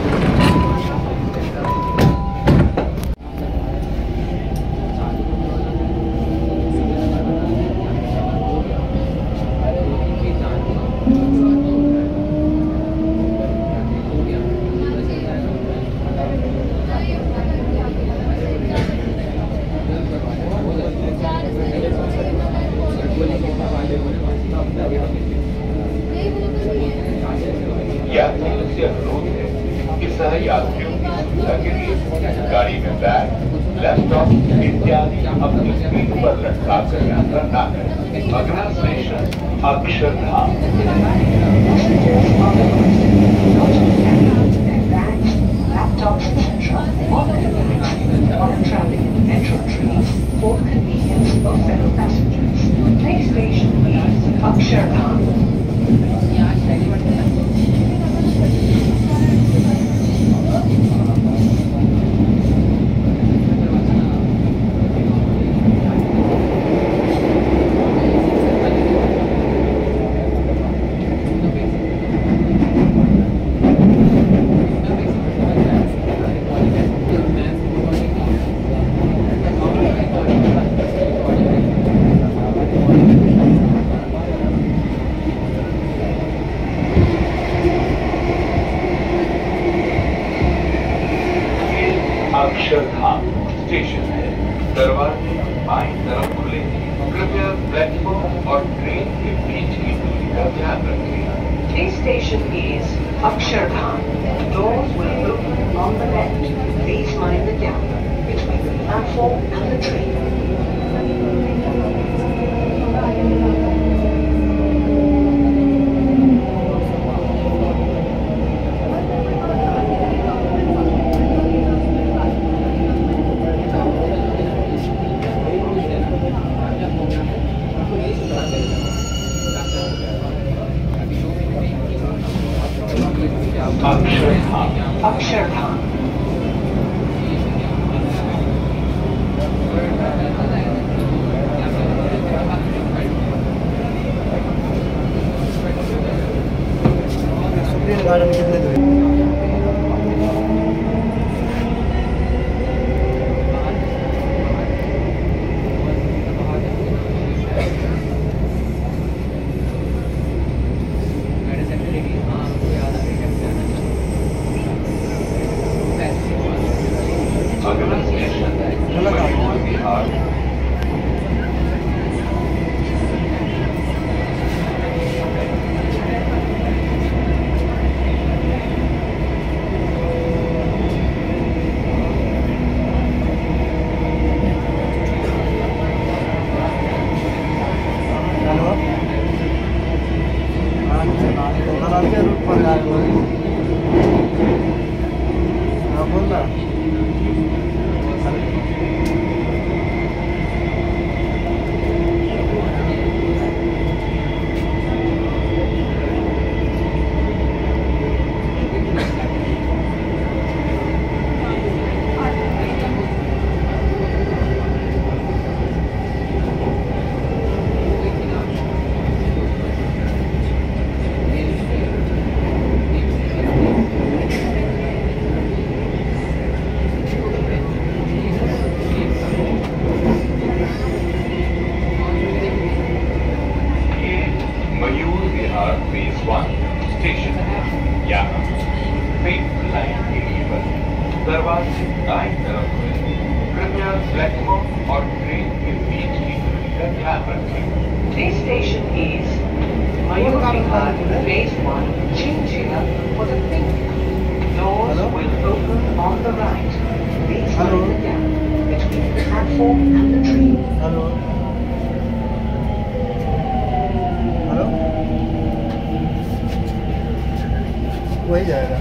यात्रियों से अनुरोध है कि सह यात्रियों की सुविधा के लिए गाड़ी में बैग, लैपटॉप इत्यादि अपनी सीट पर लटका कर यात्रा न करें। अगला station Akshardham. Laptops, etc. on traveling in metro trains for the convenience of fellow passengers. Next station is Akshardham. Akshardham station है। दरवाजे बाईं तरफ खुले। कृपया प्लेटफॉर्म और ट्रेन के बीच की दूरी का ध्यान रखें। This station is Akshardham. Doors will open on the left. Please mind the gap between the platform and the train. Akshardham. Garden कितने दूर अगला station Mayur Vihar. Phase 1 station है। यहाँ पेन लाइन के लिए बने दरवाजे दाईं तरफ खुले। कृपया प्लेटफॉर्म और ट्रेन के बीच की दूरी का ध्यान रखें। This station is Mayur Vihar, phase 1, changing for the pink. Doors will open on the right. Please mind the gap between the platform and the train. Hello hello वही जाएगा।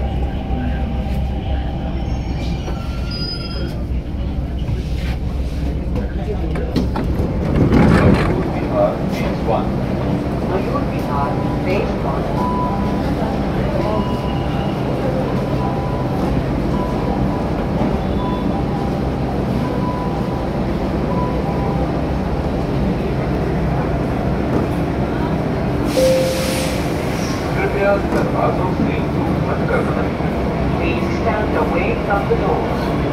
Mayur Vihar, phase 1. कृपया दरवाजों से दूर मत करना। Please away from the doors.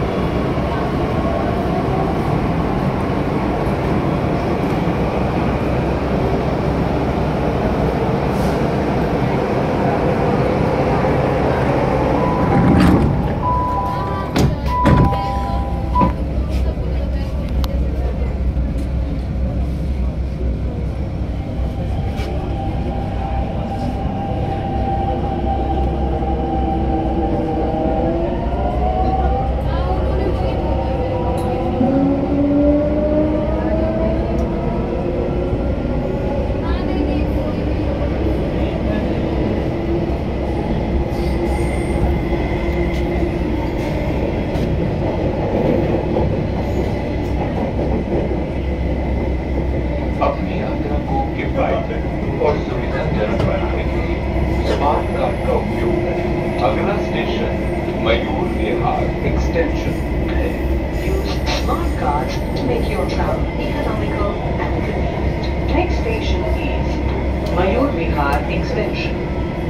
अपनी यात्रा को किफायती और सुविधाजनक बनाने के लिए स्मार्ट कार्ड का उपयोग करें। अगला स्टेशन मयूर विहार एक्सटेंशन है। Use smart cards to make your travel economical and convenient. Next station is Mayur Vihar Extension.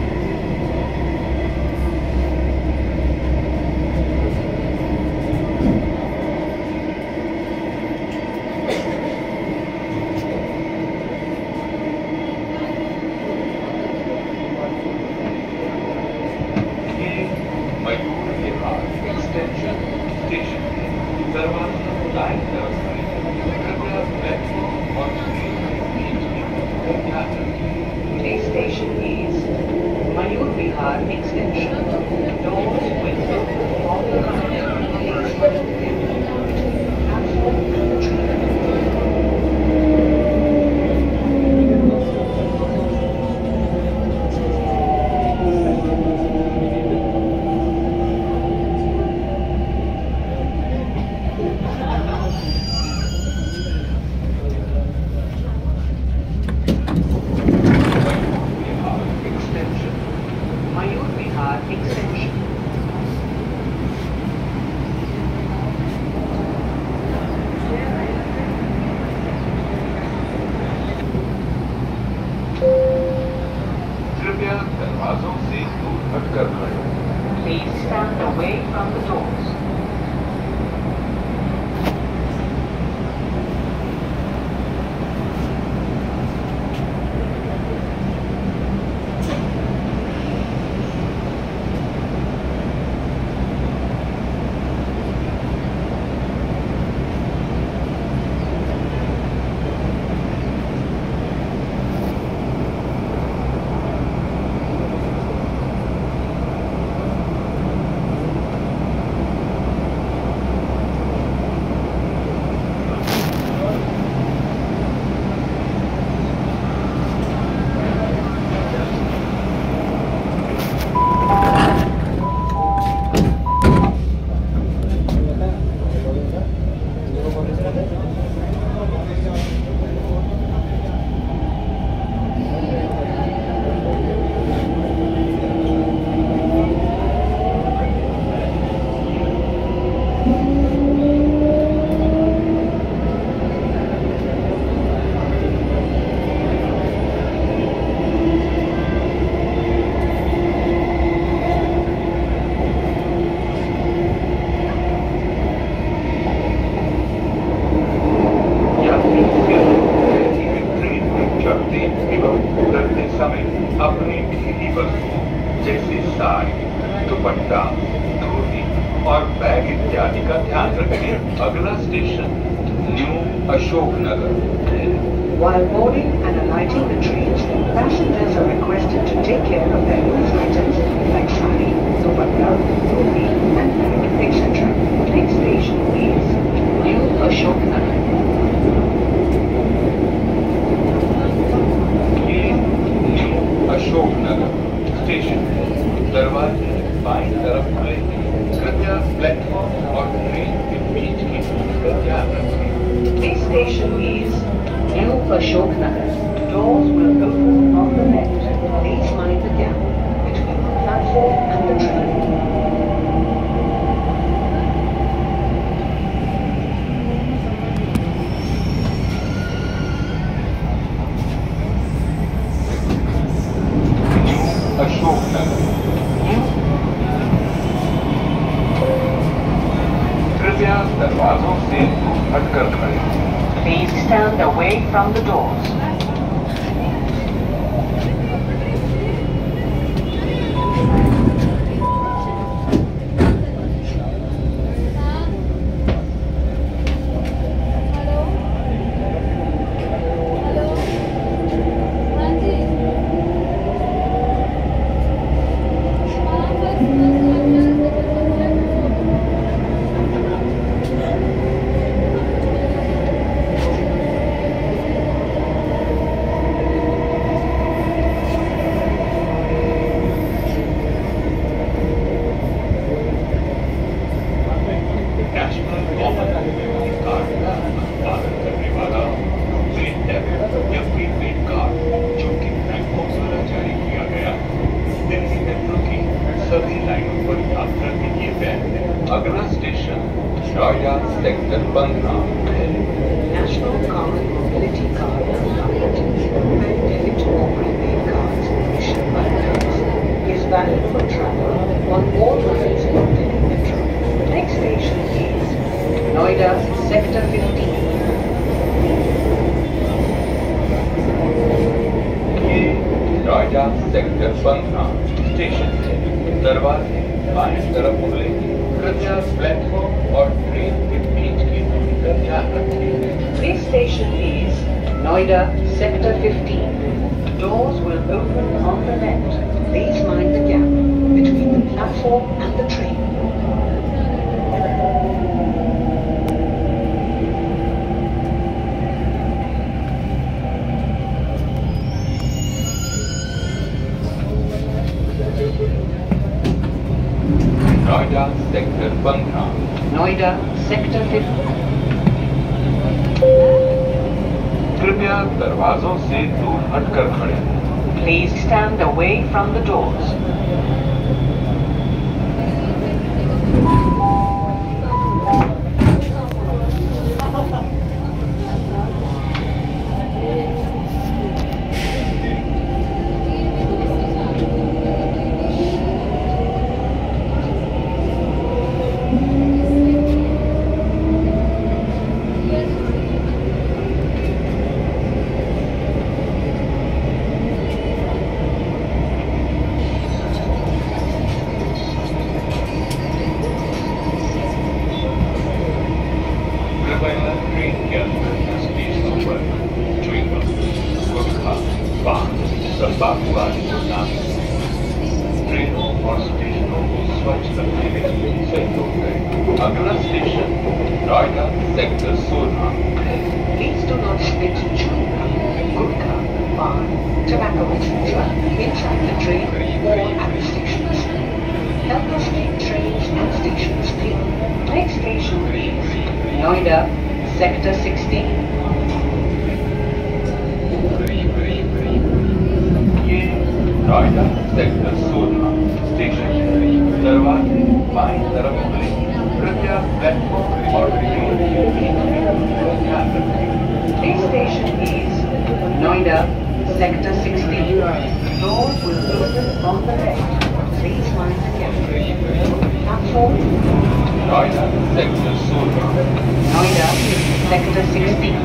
Mayur Vihar extension station है। दरवाजा दाईं तरफ है। कृपया प्लेटफॉर्म और ट्रेन के बीच में ध्यान रखें। Next station is Mayur Vihar Extension. Doors will open on the right. Please mind the gap between the platform and the train. Mayur Vihar Extension. कृपया दरवाजों से दूर हटकर खड़े हों। Please stand away from the doors. अपनी ढीली वस्तुओं जैसे साड़ी, दुपट्टा, धोती और बैग इत्यादि का ध्यान रखें। अगला स्टेशन न्यू अशोक नगर है। While boarding and alighting the trains, passengers are requested to take care of their loose items like sari, dupatta, dhoti, and bag, etc. Next station is New Ashok Nagar. Ashok Nagar station है। दरवाजे बाईं तरफ खुले हैं। कृपया platform और train के बीच की दूरी का ध्यान रखें। Next station is New Ashok Nagar. Doors will open on the left. Please mind the gap between the platform and the train. Ashok Nagar stand away from the doors. अगला station Noida sector 15 National Common Mobility Card valid when debit or prepaid cards issued by banks is valid for travel on all lines in Delhi Metro. Next station is Noida Sector 15. ये Noida sector 15 station है। दरवाजे बाएं तरफ खुले। कृपया platform और train के बीच की दूरी का ध्यान रखें। This station is Noida Sector 15. Doors will open on the left. Please mind the gap between the platform and the train. Noida sector 15 Noida Sector 15. कृपया दरवाजों से दूर हटकर खड़े हों। Please stand away from the doors. कृपया ट्रेन के अंदर स्टेशनों पर च्युइंगम, गुटखा, पान, तंबाकू आदि को ना ट्रेनों और स्टेशनों को स्वच्छ रखने के लिए सहयोग करें। अगला station Noida sector 16 Please do not spit chewing gum, gutkhā, pan, tobacco, etc. inside the train or at the stations. Help us keep trains and stations clean. Next station is Noida Sector 16. ये Noida sector 16 station है। दरवाजे बाएं तरफ खुले। कृपया platform और train के बीच में दूरी का ध्यान रखें। This station is Noida Sector 16. Doors will open on the left. Please mind the gap. Platform Noida sector 16 Noida Sector 16.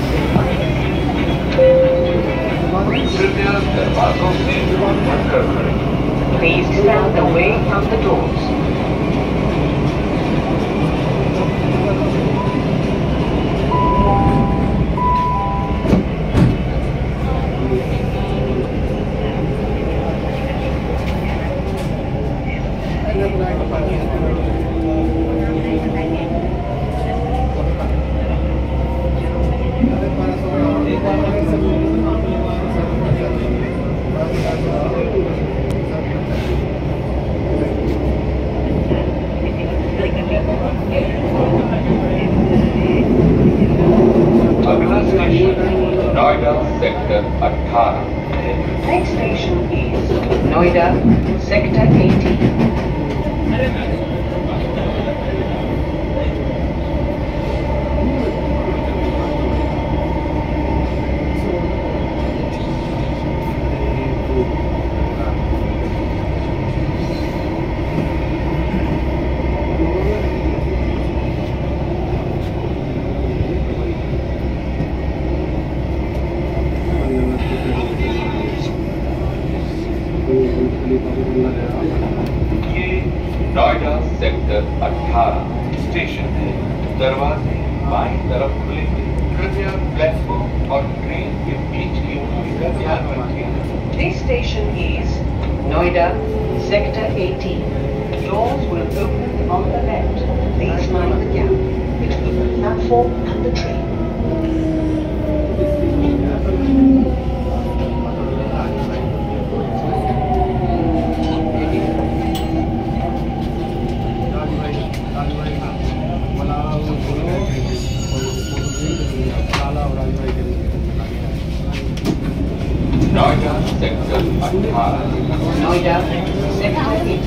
कृपया दरवाजों से दूर हटकर खड़े हों। Please stand away from the doors. अगला station Noida sector 18 Next station is Noida Sector 18. Noida sector 18 station है। दरवाजे बाईं तरफ खुलेंगे। कृपया प्लेटफॉर्म और ट्रेन के बीच की दूरी का ध्यान रखें। This station is Noida, Sector 18. Doors will open on the left. Please mind the gap between the platform and the train. Noida sector 18 Noida, Sector 18.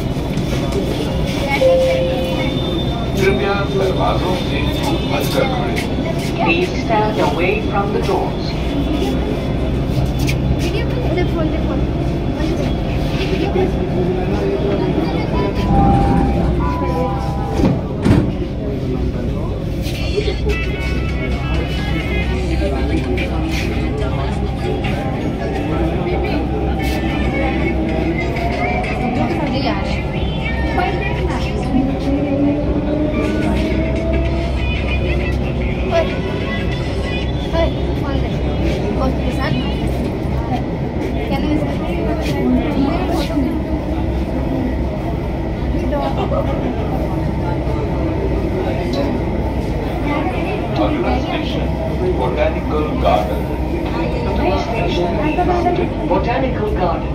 कृपया दरवाजों से दूर हटकर खड़े। Please stand away from the doors. अगला station botanical garden. The next station is Botanical Garden.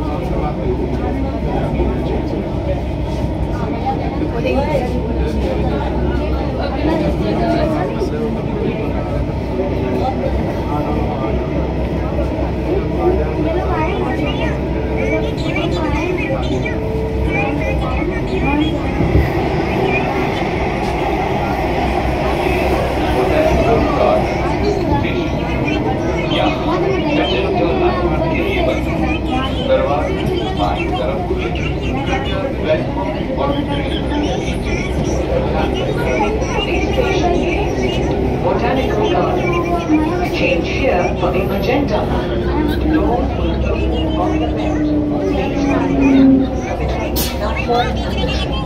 Botanical garden station यहाँ passenger line के लिए बने। दरवाजे बाईं तरफ खुलेंगे। कृपया प्लेटफॉर्म और ट्रेन के बीच की दूरी का ध्यान रखें। This station is Botanical Garden. Change here for the magenta line. Doors will open on the left. Please mind the gap between the platform and the train.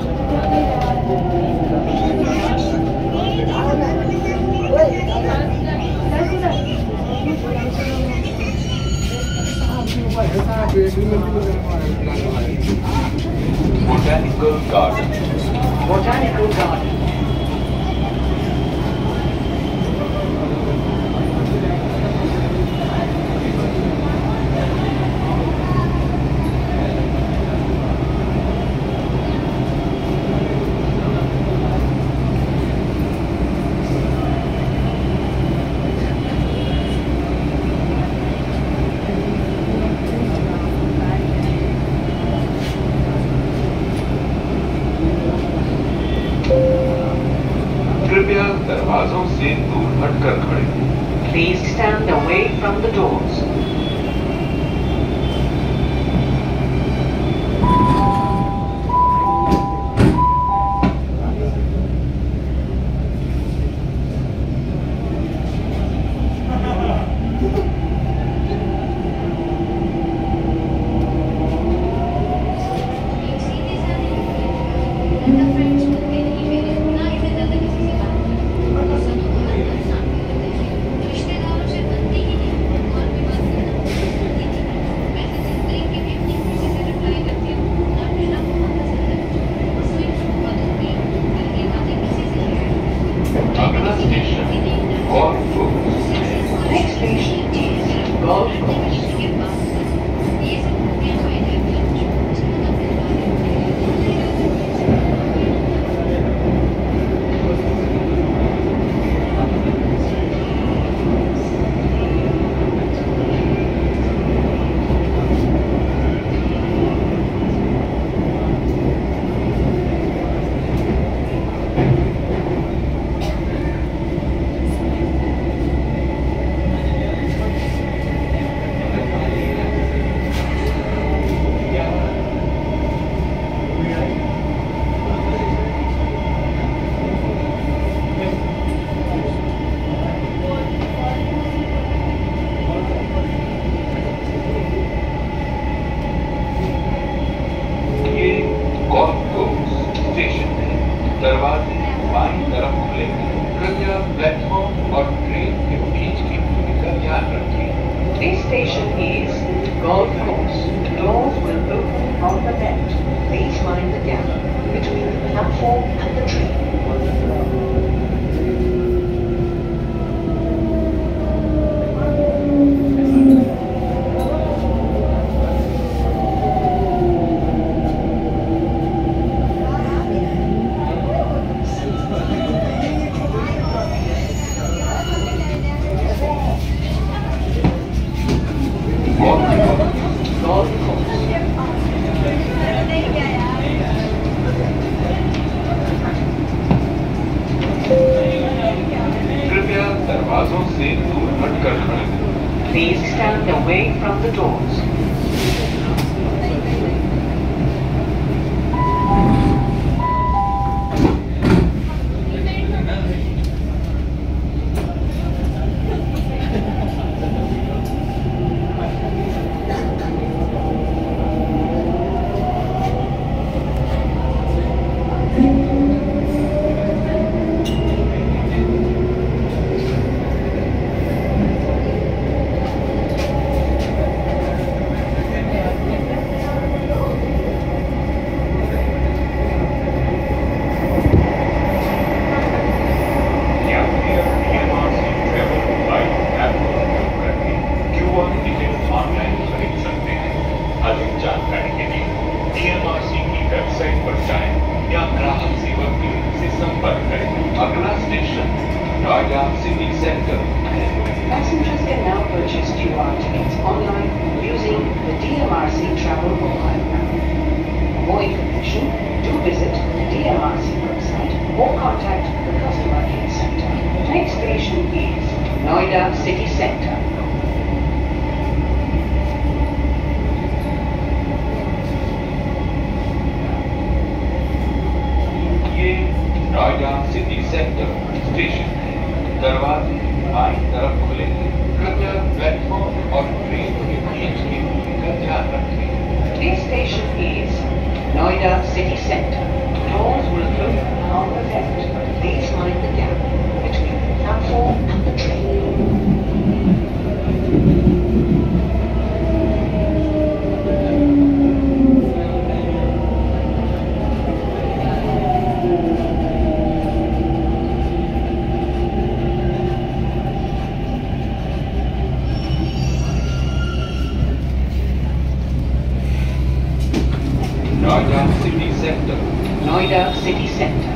Botanical garden. Botanical Garden. कृपया दरवाजों से दूर हटकर खड़े। Please stand away from the doors. दरवाजे बाईं तरफ खुलेंगे। कृपया प्लेटफॉर्म और ट्रेन के बीच की दूरी का ध्यान रखें। This station is Golf Course. Doors will open on the left. Please mind the gap between the platform and the train. Golf Course. कृपया दरवाजों से दूर हटकर खड़े हों। Please stand away from the doors. Noida City Center. Passengers can now purchase QR tickets online using the DMRC Travel mobile app. For more information, do visit the DMRC website or contact the Customer Care Center. Next station is Noida City Center. ये Noida city centre station है। दरवाजे बाईं तरफ खुलेंगे। कृपया platform और train के बीच की दूरी का ध्यान रखें। This station is Noida City Center. Doors will open on the left. Please mind the gap between the platform and the train. Noida City Center. Noida City Center.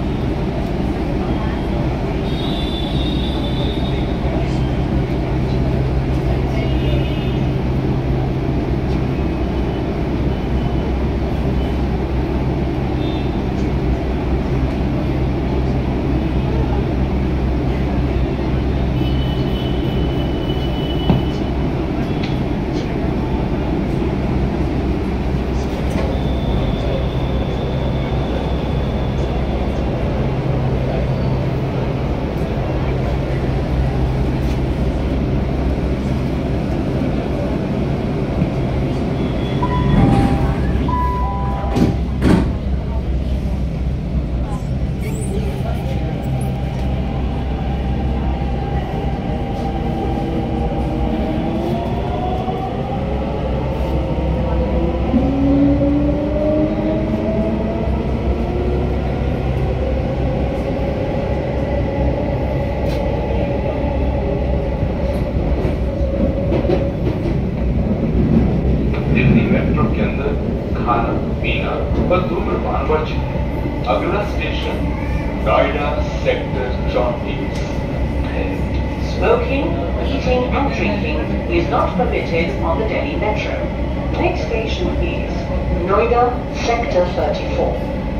Delhi metro के अंदर खाना पीना और धूम्रपान वर्जित है। अगला स्टेशन नोएडा सेक्टर 34 है। Smoking, eating and drinking is not permitted on the Delhi Metro. Next station is Noida Sector 34.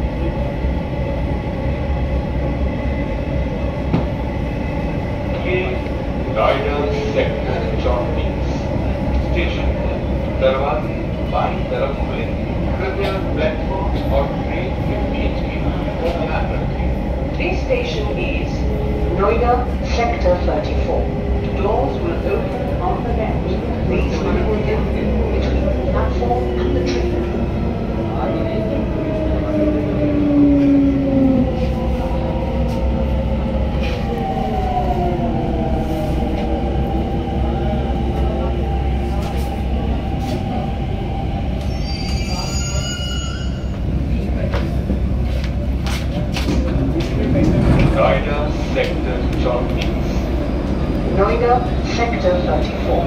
ये नोएडा सेक्टर 34 स्टेशन है। दरवाजे बाईं तरफ खुलेंगे। कृपया प्लेटफॉर्म और ट्रेन के बीच की दूरी का ध्यान रखें। This station is Noida Sector 34. Doors will open on the left. Please mind the gap between the platform and the train. Sector 34. Noida, Sector 34.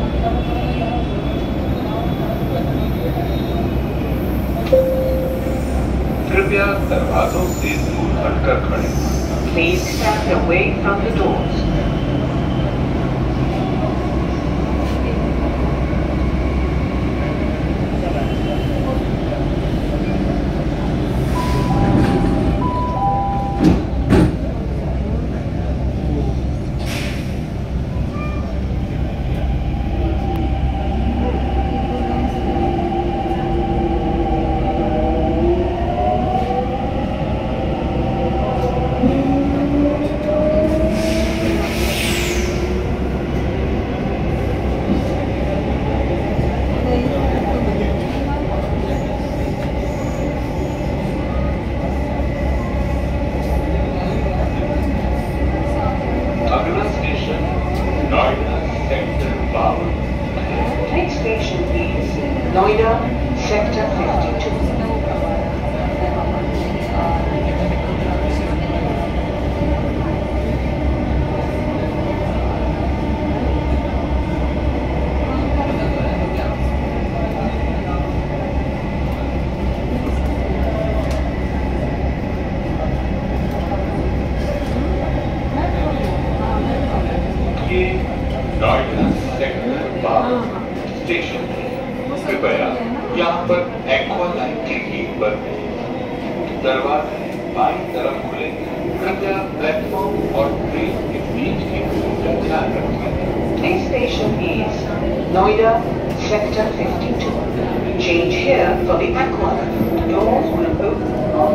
कृपया दरवाजों से दूर हटकर खड़े हों। Please stand away from the doors. अगला station Noida sector 52। Next station is Noida, Sector 52. ये Noida sector 52 station है। कृपया यहाँ पर एक्वा लाइन के गेट पर दरवाजे बाईं तरफ खुलेंगे। कृपया प्लेटफॉर्म और ट्रेन के बीच की दूरी का ध्यान रखें। Next station is Noida, Sector 52. Change here for the aqua. Doors will open on